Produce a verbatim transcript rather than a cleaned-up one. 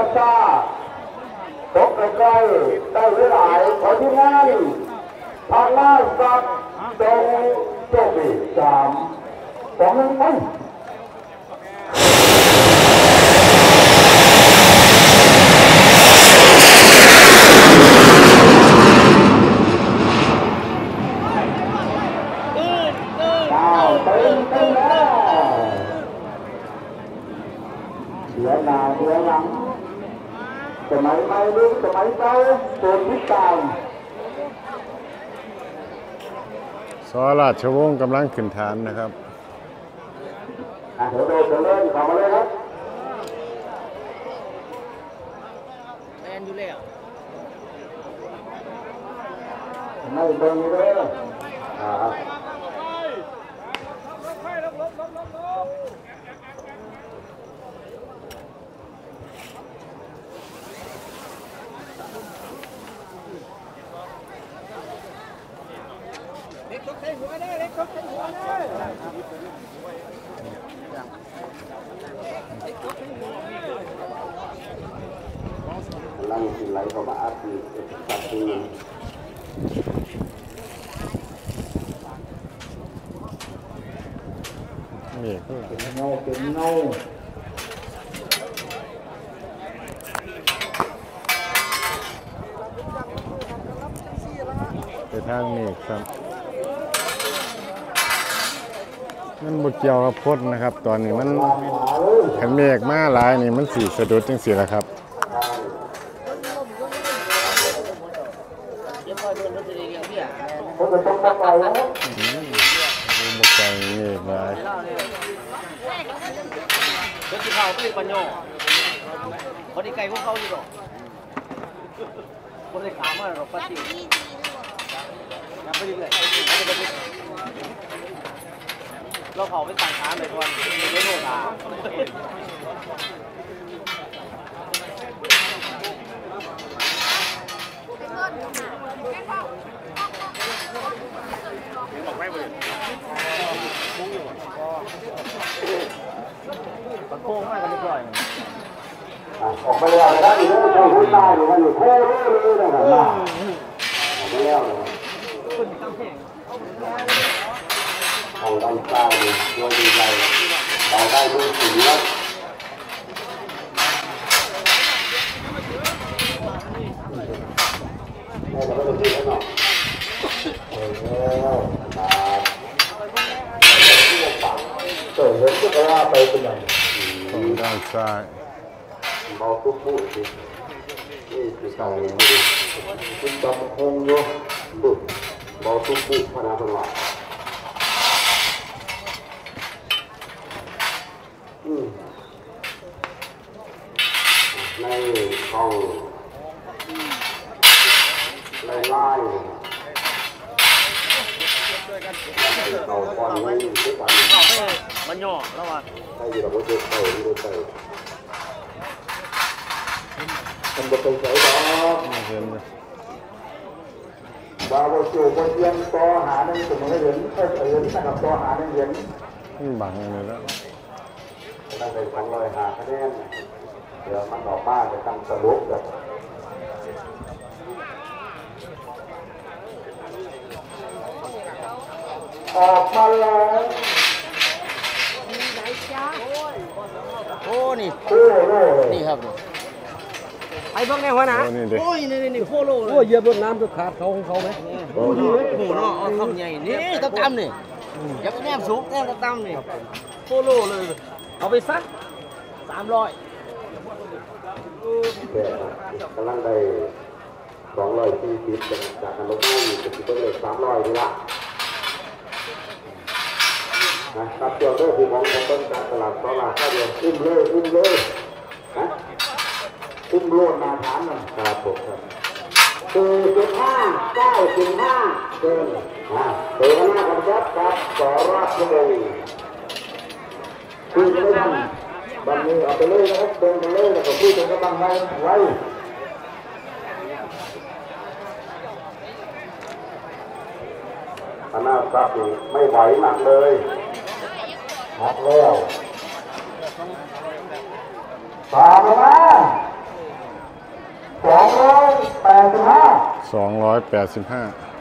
ชาตกใกล้ๆได้เวลาขอที่งานทางล่าสัตว์ตรงโจบีสามสองหนึ่งไปเสียหน้าเสียหลังสมัยใหม่หรือสมัยเก่าตัวพิการสราชวงศ์กำลังขึ้นฐานนะครับอ่ะเดี๋ยวโดนจะเล่นเข้ามาเลยครับแมนอยู่แล้วไม่เบิ่งเลยอ่าเล็กทุกใส่หัวได้เล็กทุกใส่หัวได้ลังสิไหลเข้ามาอาทิตย์สัตว์ตีนี่ก็เป็นเงาเป็นเงาไปทางนี้ครับมันบุกเกี่ยวกับพดนะครับตอนนี้มันขันเมฆมาหลายนี่มันสีสะดุดจังสีแล้วครับคนจะต้องไปแล้วบุกไก่เมฆหลายรถที่เขาเป็นปัญโยคนที่ไกลพวกเขาอยู่หรอคนที่ขามาหรอกปฏิอย่าไปเรื่อยเราเขาเป็นต่างขาเลยคนไม่โน่ตาบอกไม่เลยปัดโค้งมากกันเรียบร้อยออกไปแล้วนะครับอยู่ที่ช่องหุ้นได้หรือว่าอยู่โค้งเลยนะครับออกไปแล้วของดำตาดีด้วยดีใจเราได้ด้วยสีแล้วเราไม่ได้ดีแล้วเนาะเออแล้วเออเห็นก็ว่าไปเป็นไงของด้านซ้ายเบาตุ๊บปุ๊บสินี่คือใส่คุณจำคงอยู่ปุ๊บเบาตุ๊บปุ๊บพนาพนาอืมในห้องไล่ไล่เราก่อนไม่อยู่ทุกวันเขาไม่มันย่อแล้วว่ะใช่อยู่เราก็เจอเต่าที่เราเต่ามันจะเป็นไสดอกเห็นเลยบาโวจูบนเทียนต่อหาหนึ่งสมมติเห็นเออเห็นนะครับต่อหาหนึ่งเห็นมันบังเลยแล้วได้ไปสองร้อยหาคะแนนเดี๋ยวมันออกมาจะตั้งสรุปแบบออกมาแล้วโอ้นี่โอ้โหนี่ครับไอ้พวกนี้หัวหน้าโอ้ยนี่นี่โคโลเลยโอ้ยเหยียบรถน้ำจะขาดเขาของเขาไหมโอ้โหโหเนาะเอาคำใหญ่นี่ตะตำนี่อย่าไปแนบสูงแนบตะตำนี่โคโลเลยเอาไปซักสามร้อยกำลังได้สองร้อยสี่สิบจากการลดให้จะคิดเป็นเลขสามร้อยนี่ละนะครับเกี่ยวกับที่ของต้นการตลาดตลาดข้าวเดียวขึ้นเลยขึ้นเลยนะขึ้นโลดมาฐานนะครับผมครับสี่สิบห้าเก้าสิบห้าเกินนะเปิดหน้ากันยับกับสราชวงศ์ขึ้นไม่ทันบันนี้เอาไปเลยนะครับเดินไปเลยแล้วก็พูดถึงกำลังไว้ไว้คณะสัตว์ไม่ไหวหนักเลยหักแล้วตามมาสองร้อยแปดสิบห้า